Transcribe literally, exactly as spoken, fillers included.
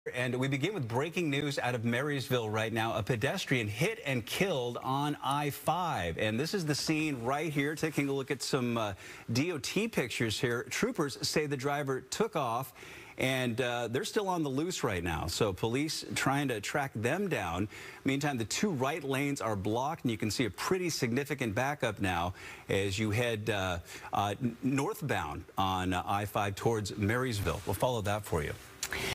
And we begin with breaking news out of Marysville right now. A pedestrian hit and killed on I five. And this is the scene right here. Taking a look at some uh, D O T pictures here. Troopers say the driver took off, and uh, they're still on the loose right now. So police trying to track them down. Meantime, the two right lanes are blocked, and you can see a pretty significant backup now as you head uh, uh, northbound on uh, I five towards Marysville. We'll follow that for you.